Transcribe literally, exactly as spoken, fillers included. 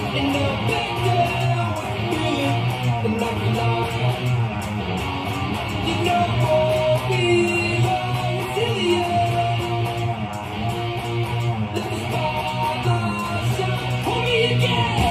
And I've been down, feeling like a lie. You know